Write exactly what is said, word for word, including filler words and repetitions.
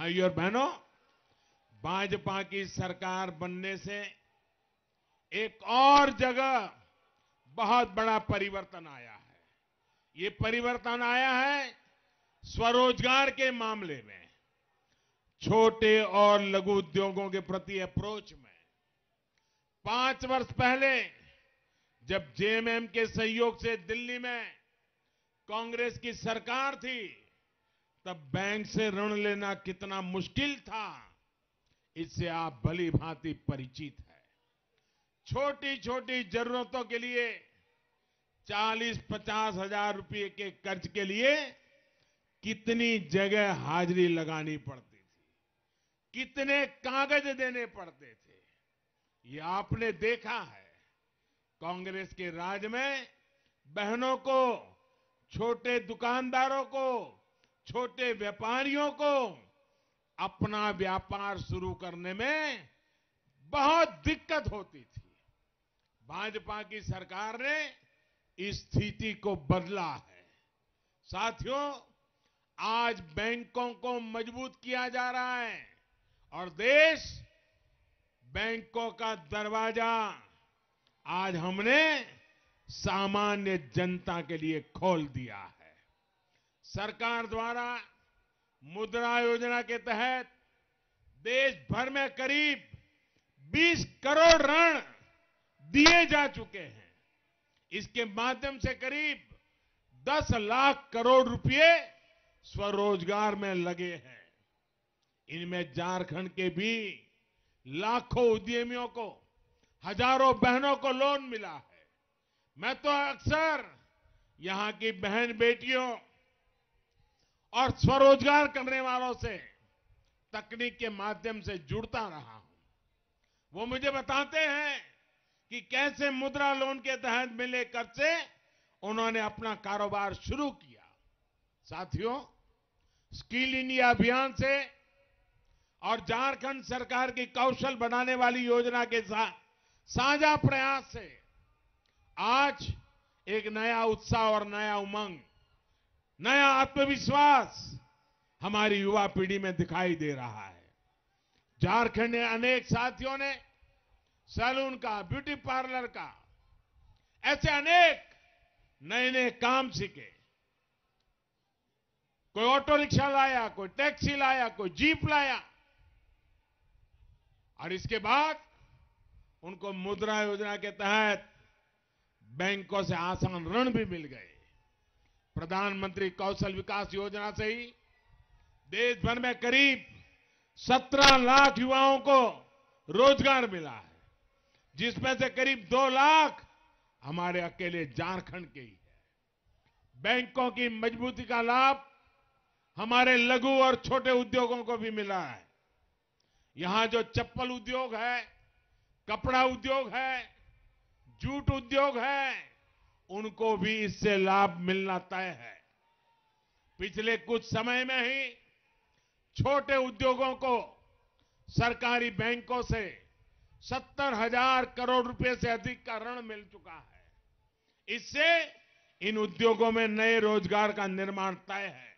भाइयों और बहनों, भाजपा की सरकार बनने से एक और जगह बहुत बड़ा परिवर्तन आया है। ये परिवर्तन आया है स्वरोजगार के मामले में, छोटे और लघु उद्योगों के प्रति अप्रोच में। पांच वर्ष पहले जब जेएमएम के सहयोग से दिल्ली में कांग्रेस की सरकार थी, तब बैंक से ऋण लेना कितना मुश्किल था, इससे आप भली भांति परिचित हैं। छोटी छोटी जरूरतों के लिए चालीस पचास हजार रुपए के कर्ज के लिए कितनी जगह हाजिरी लगानी पड़ती थी, कितने कागज देने पड़ते थे, ये आपने देखा है। कांग्रेस के राज में बहनों को, छोटे दुकानदारों को, छोटे व्यापारियों को अपना व्यापार शुरू करने में बहुत दिक्कत होती थी। भाजपा की सरकार ने इस स्थिति को बदला है। साथियों, आज बैंकों को मजबूत किया जा रहा है और देश बैंकों का दरवाजा आज हमने सामान्य जनता के लिए खोल दिया है। सरकार द्वारा मुद्रा योजना के तहत देश भर में करीब बीस करोड़ ऋण दिए जा चुके हैं। इसके माध्यम से करीब दस लाख करोड़ रुपए स्वरोजगार में लगे हैं। इनमें झारखंड के भी लाखों उद्यमियों को, हजारों बहनों को लोन मिला है। मैं तो अक्सर यहां की बहन बेटियों और स्वरोजगार करने वालों से तकनीक के माध्यम से जुड़ता रहा हूं। वो मुझे बताते हैं कि कैसे मुद्रा लोन के तहत मिले कर्ज से उन्होंने अपना कारोबार शुरू किया। साथियों, स्किल इंडिया अभियान से और झारखंड सरकार की कौशल बढ़ाने वाली योजना के साथ साझा प्रयास से आज एक नया उत्साह और नया उमंग, नया आत्मविश्वास हमारी युवा पीढ़ी में दिखाई दे रहा है। झारखंड के अनेक साथियों ने सैलून का, ब्यूटी पार्लर का, ऐसे अनेक नए नए काम सीखे। कोई ऑटो रिक्शा लाया, कोई टैक्सी लाया, कोई जीप लाया, और इसके बाद उनको मुद्रा योजना के तहत बैंकों से आसान ऋण भी मिल गए। प्रधानमंत्री कौशल विकास योजना से ही देश भर में करीब सत्रह लाख युवाओं को रोजगार मिला है, जिसमें से करीब दो लाख हमारे अकेले झारखंड के ही है। बैंकों की मजबूती का लाभ हमारे लघु और छोटे उद्योगों को भी मिला है। यहां जो चप्पल उद्योग है, कपड़ा उद्योग है, जूट उद्योग है, उनको भी इससे लाभ मिलना तय है। पिछले कुछ समय में ही छोटे उद्योगों को सरकारी बैंकों से सत्तर हजार करोड़ रुपए से अधिक का ऋण मिल चुका है। इससे इन उद्योगों में नए रोजगार का निर्माण तय है।